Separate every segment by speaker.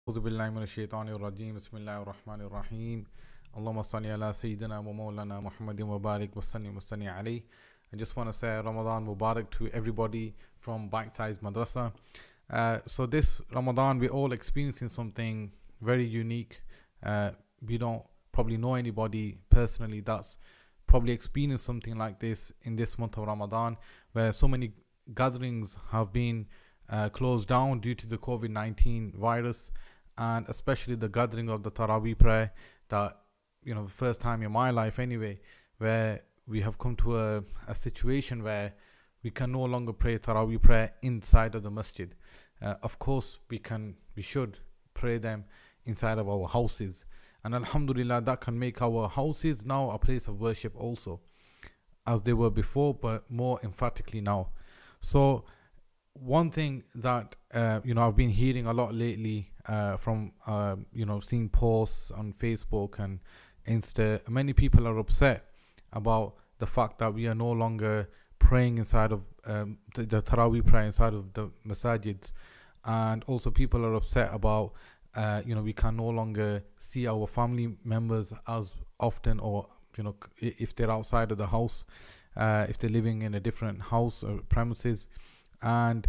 Speaker 1: أعوذ بالله من الشيطان الرجيم بسم الله الرحمن الرحيم اللهم صل على سيدنا ومولانا محمد وبارك وسلم عليه. I just want to say Ramadan Mubarak to everybody from Bite Size Madrasa. So this Ramadan we're all experiencing something very unique. We don't probably know anybody personally that's probably experienced something like this in this month of Ramadan, where so many gatherings have been closed down due to the COVID-19 virus, and especially the gathering of the Taraweeh prayer, that, you know, the first time in my life anyway, where we have come to a situation where we can no longer pray Taraweeh prayer inside of the masjid. Of course we should pray them inside of our houses, and alhamdulillah that can make our houses now a place of worship also, as they were before, but more emphatically now. So one thing that I've been hearing a lot lately from seeing posts on Facebook and Insta, many people are upset about the fact that we are no longer praying inside of the Taraweeh prayer inside of the masajids, and also people are upset about we can no longer see our family members as often, or if they're outside of the house, if they're living in a different house or premises. And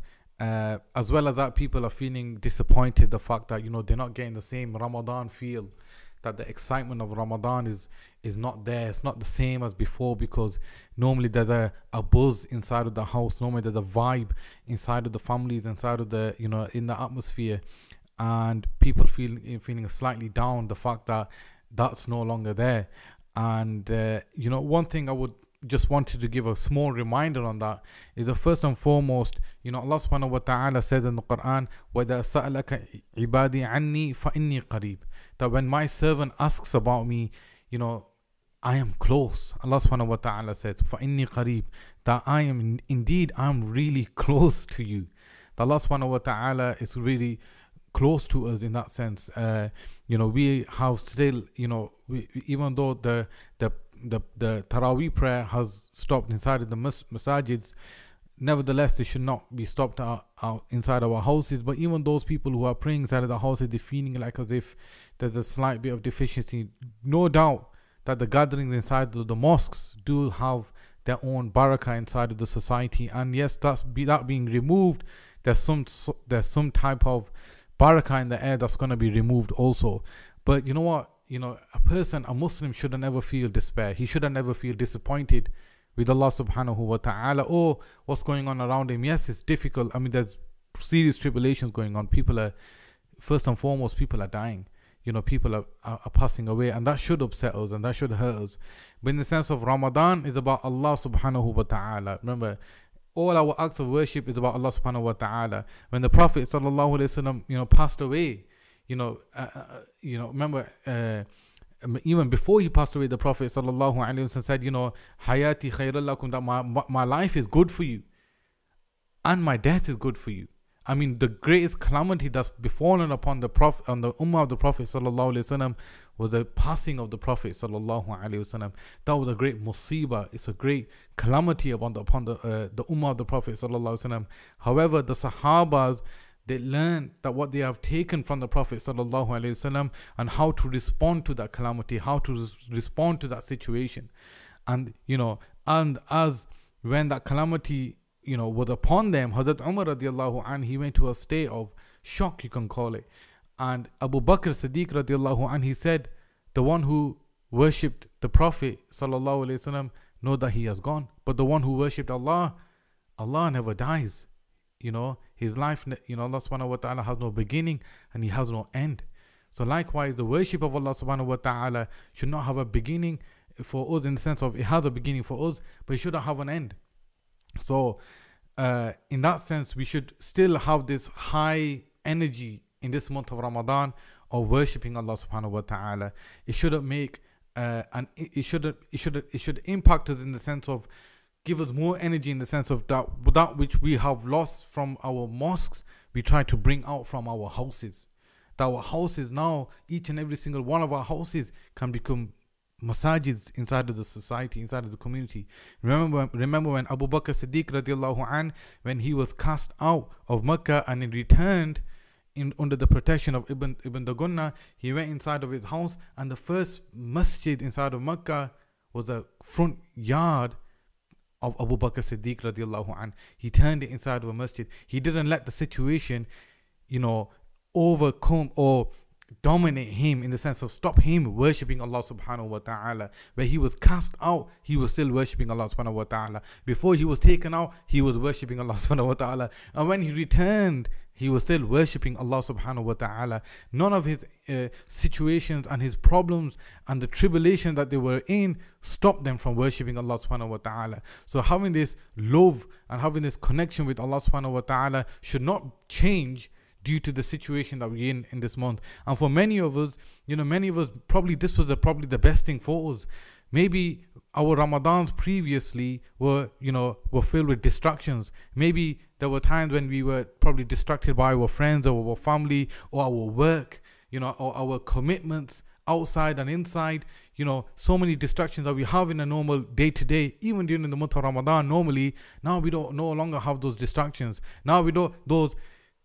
Speaker 1: as well as that, people are feeling disappointed the fact that they're not getting the same Ramadan feel, that the excitement of Ramadan is not there. It's not the same as before, because normally there's a buzz inside of the house, normally there's a vibe inside of the families, inside of the in the atmosphere, and people feeling slightly down the fact that that's no longer there. And one thing I would just wanted to give a small reminder on that is that first and foremost, Allah subhanahu wa ta'ala says in the Quran, وَإِذَا سَأَلَكَ عِبَادِي عَنِّي فَإِنِّي قَرِيبٌ, that when my servant asks about me, I am close. Allah subhanahu wa ta'ala says, فَإِنِّي قَرِيبٌ, that I'm really close to you. That Allah subhanahu wa ta'ala is really close to us in that sense. We have still, even though the Taraweeh prayer has stopped inside of the masajids, nevertheless it should not be stopped out inside our houses. But even those people who are praying inside of the houses, they're feeling like as if there's a slight bit of deficiency. No doubt that the gatherings inside of the mosques do have their own barakah inside of the society, and yes, that being removed, there's some type of barakah in the air that's going to be removed also. But you know what, a Muslim shouldn't ever feel despair. He shouldn't ever feel disappointed with Allah subhanahu wa ta'ala or what's going on around him. Yes, it's difficult. I mean, there's serious tribulations going on. First and foremost, people are dying. People are passing away, and that should upset us and that should hurt us. But in the sense of Ramadan is about Allah subhanahu wa ta'ala. Remember, all our acts of worship is about Allah subhanahu wa ta'ala. When the Prophet sallallahu alaihi wasallam, passed away, remember, even before he passed away, the Prophet sallallahu alaihi wasallam said, hayati khairul lakum, that my life is good for you and my death is good for you. I mean, the greatest calamity that's befallen upon the Prophet, on the ummah of the Prophet sallallahu alaihi wasallam, was the passing of the Prophet sallallahu alaihi wasallam. That was a great musibah. It's a great calamity upon the ummah of the Prophet sallallahu alaihi wasallam. However, the Sahabas, they learned that what they have taken from the Prophet sallallahu alaihi wasallam, and how to respond to that calamity, how to respond to that situation. And and as when that calamity was upon them, Hazrat Umar radiallahu anh, he went to a state of shock, you can call it. And Abu Bakr Siddiq radiallahu anh, he said, the one who worshipped the Prophet sallallahu alaihi wasallam, know that he has gone. But the one who worshipped Allah, Allah never dies. His life, Allah subhanahu wa ta'ala has no beginning and he has no end. So likewise, the worship of Allah subhanahu wa ta'ala should not have a beginning for us, in the sense of it has a beginning for us, but it shouldn't have an end. So in that sense, we should still have this high energy in this month of Ramadan of worshipping Allah subhanahu wa ta'ala. It shouldn't make it should impact us in the sense of give us more energy, in the sense of that which we have lost from our mosques, we try to bring out from our houses. That our houses now, each and every single one of our houses can become masajids inside of the society, inside of the community. Remember when Abu Bakr Siddiq radiallahu anh, when he was cast out of Mecca and he returned, under the protection of Ibn Dagunna, he went inside of his house, and the first masjid inside of Makkah was a front yard of Abu Bakr Siddiq radiallahu anh. He turned it inside of a masjid. He didn't let the situation, overcome or dominate him, in the sense of stop him worshipping Allah subhanahu wa ta'ala. Where he was cast out, he was still worshipping Allah subhanahu wa ta'ala. Before he was taken out, he was worshipping Allah subhanahu wa ta'ala. And when he returned, he was still worshipping Allah subhanahu wa ta'ala. None of his situations and his problems and the tribulation that they were in stopped them from worshipping Allah subhanahu wa ta'ala. So having this love and having this connection with Allah subhanahu wa ta'ala should not change due to the situation that we're in this month. And for many of us, probably this was probably the best thing for us. Maybe our Ramadans previously were filled with distractions. Maybe there were times when we were probably distracted by our friends or our family or our work, or our commitments outside and inside. So many distractions that we have in a normal day-to-day, even during the month of Ramadan normally. Now we don't no longer have those distractions. Now we don't those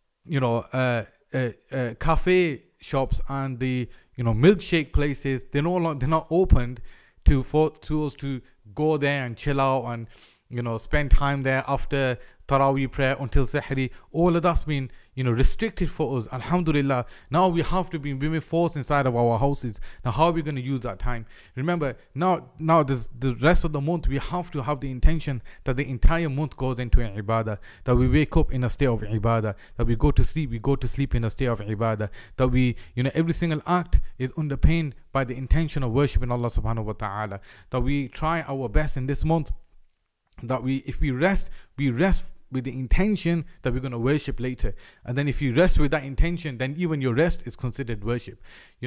Speaker 1: cafe shops and the milkshake places, they're not opened for us to go there and chill out and spend time there after Taraweeh prayer until Sahri. All of that's been restricted for us. Alhamdulillah, now we have to be forced inside of our houses. Now how are we going to use that time? Remember, now the rest of the month we have to have the intention that the entire month goes into an ibadah, that we wake up in a state of ibadah, that we go to sleep in a state of ibadah, that we every single act is underpinned by the intention of worshiping Allah subhanahu wa ta'ala, that we try our best in this month, that if we rest with the intention that we're going to worship later. And then if you rest with that intention, then even your rest is considered worship.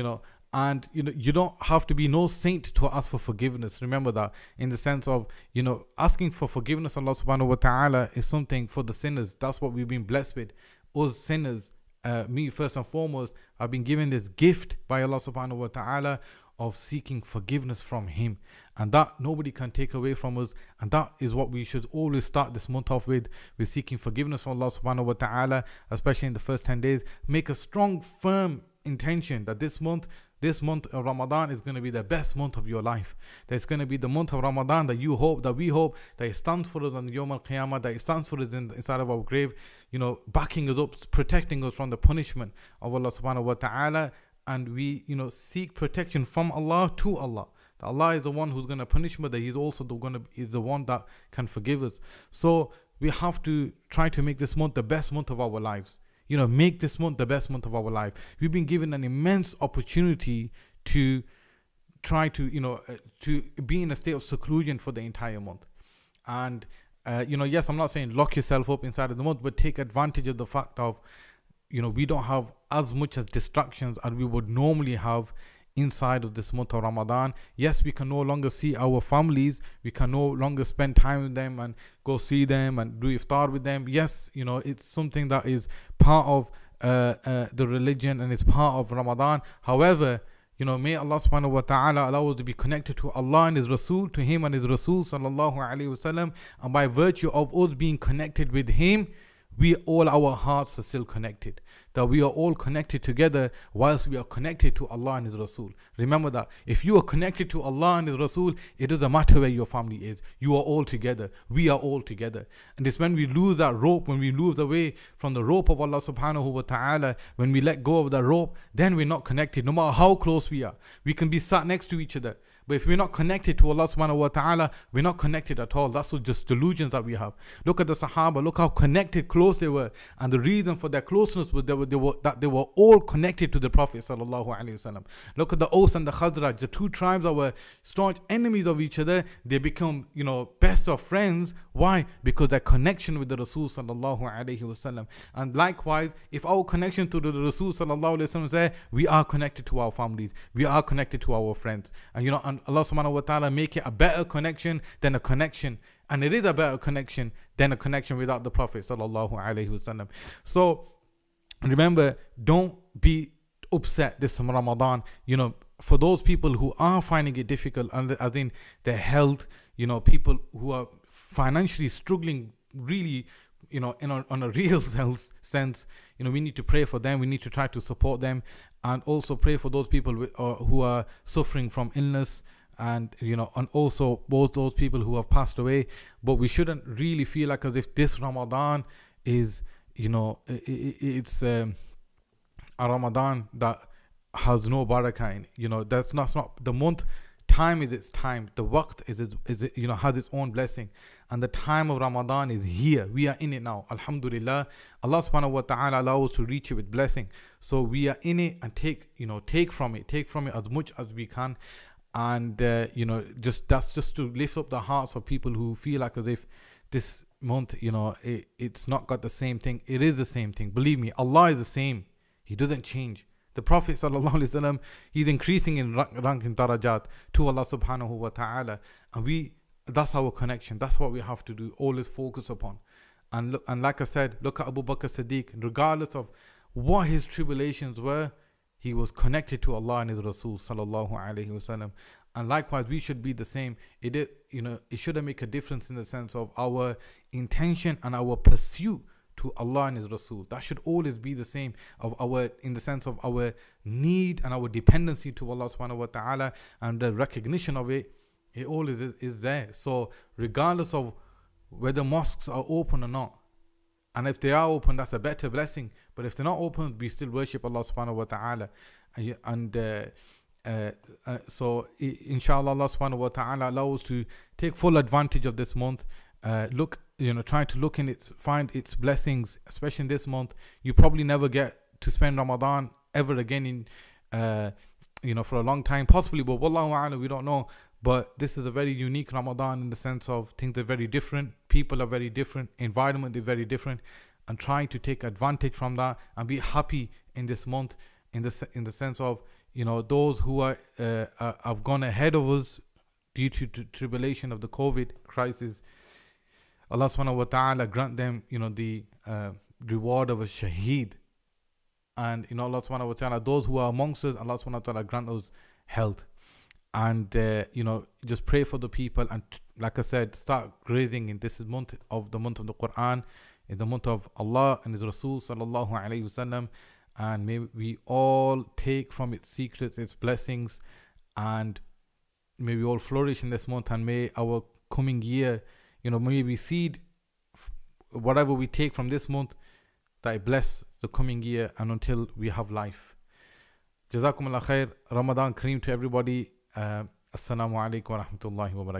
Speaker 1: And you don't have to be no saint to ask for forgiveness. Remember that, in the sense of asking for forgiveness. Allah subhanahu wa ta'ala is something for the sinners. That's what we've been blessed with. Us sinners, me first and foremost, I've been given this gift by Allah subhanahu wa ta'ala of seeking forgiveness from Him, and that nobody can take away from us. And that is what we should always start this month off with seeking forgiveness from Allah subhanahu wa ta'ala, especially in the first 10 days. Make a strong, firm intention that this month of Ramadan is going to be the best month of your life. That it's going to be the month of Ramadan that we hope that it stands for us on the Yawm al-Qiyamah, that it stands for us inside of our grave, backing us up, protecting us from the punishment of Allah subhanahu wa ta'ala. And we seek protection from Allah to Allah. That Allah is the one who's going to punish, but that He's also is the one that can forgive us. So we have to try to make this month the best month of our lives. Make this month the best month of our life. We've been given an immense opportunity to try to to be in a state of seclusion for the entire month. And yes, I'm not saying lock yourself up inside of the month, but take advantage of the fact of we don't have as much as distractions as we would normally have inside of this month of Ramadan. Yes, we can no longer see our families, we can no longer spend time with them and go see them and do iftar with them. Yes, it's something that is part of the religion and it's part of Ramadan. However, may Allah subhanahu wa ta'ala allow us to be connected to Allah and His Rasul, to Him and His Rasul sallallahu alaihi wasallam, and by virtue of us being connected with Him, all our hearts are still connected. That we are all connected together whilst we are connected to Allah and His Rasul. Remember that if you are connected to Allah and His Rasul, it doesn't matter where your family is. You are all together. We are all together. And it's when we lose that rope, when we lose away from the rope of Allah subhanahu wa ta'ala, when we let go of that rope, then we're not connected. No matter how close we are, we can be sat next to each other. But if we're not connected to Allah subhanahu wa ta'ala, we're not connected at all. That's just delusions that we have. Look at the Sahaba, look how connected, close they were. And the reason for their closeness was that they were all connected to the Prophet sallallahu alaihi wasallam. Look at the Aus and the Khazraj, the two tribes that were staunch enemies of each other. They become, best of friends. Why? Because their connection with the Rasul sallallahu alaihi wasallam. And likewise, if our connection to the Rasul sallallahu alaihi wasallam is there, we are connected to our families. We are connected to our friends. And and Allah subhanahu wa ta'ala make it a better connection than a connection. And it is a better connection than a connection without the Prophet sallallahu alaihi wasallam. So remember, don't be upset this Ramadan. For those people who are finding it difficult, as in their health, people who are financially struggling really on a real sense, we need to pray for them. We need to try to support them, and also pray for those people who are suffering from illness, and and also both those people who have passed away. But we shouldn't really feel like as if this Ramadan is, it's a Ramadan that has no barakah in it. That's not the month. Time is its time. The waqt has its own blessing, and the time of Ramadan is here. We are in it now. Alhamdulillah. Allah subhanahu wa ta'ala allows us to reach it with blessing. So we are in it, and take from it as much as we can. And that's just to lift up the hearts of people who feel like as if this month, it's not got the same thing. It is the same thing. Believe me, Allah is the same. He doesn't change. The Prophet sallallahu alaihi wasallam, he's increasing in rank in darajat to Allah subhanahu wa ta'ala, and that's our connection. That's what we have to do. Always focus upon. And like I said, look at Abu Bakr Siddiq. Regardless of what his tribulations were, he was connected to Allah and His Rasul sallallahu alaihi wasallam. And likewise, we should be the same. It shouldn't make a difference in the sense of our intention and our pursuit to Allah and His Rasul. That should always be the same in the sense of our need and our dependency to Allah subhanahu wa ta'ala, and the recognition of it always is there. So regardless of whether mosques are open or not, and if they are open, that's a better blessing. But if they're not open, we still worship Allah subhanahu wa ta'ala. So inshallah, Allah subhanahu wa ta'ala allows us to take full advantage of this month. Try to look in find its blessings, especially in this month. You probably never get to spend Ramadan ever again for a long time, possibly, but wallahu a'lam, we don't know. But this is a very unique Ramadan in the sense of things are very different, people are very different, environment is very different, and trying to take advantage from that and be happy in this month in the sense of those who have gone ahead of us due to tribulation of the COVID crisis. Allah subhanahu wa ta'ala grant them the reward of a shaheed, and Allah subhanahu wa ta'ala, those who are amongst us, Allah subhanahu wa ta'ala grant us health. And just pray for the people, and like I said, start grazing in this month of the Quran, in the month of Allah and His Rasul sallallahu alaihi wasallam, and may we all take from its secrets, its blessings, and may we all flourish in this month, and may our coming year, may we seed whatever we take from this month, that it bless the coming year and until we have life. Jazakumullah khair. Ramadan Kareem to everybody. Assalamu alaikum wa rahmatullahi wa barakatuh.